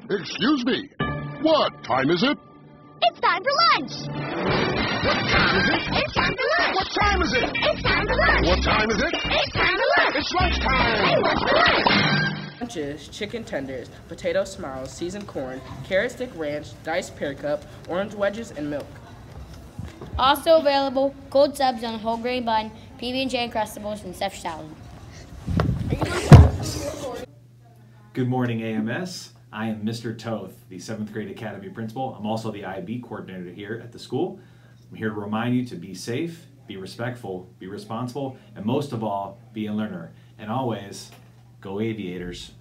Excuse me. What time is it? It's time for lunch. What time is it? It's time for lunch. What time is it? It's time for lunch. What time is it? It's time for lunch. It's lunchtime. Hey, what's for lunch? Lunches, chicken tenders, potato smiles, seasoned corn, carrot stick ranch, diced pear cup, orange wedges, and milk. Also available, cold subs on whole grain bun, PB&J Uncrustables, and Chef salad. Good morning, AMS. I am Mr. Toth, the 7th grade Academy principal. I'm also the IB coordinator here at the school. I'm here to remind you to be safe, be respectful, be responsible, and most of all, be a learner. And always, go Aviators.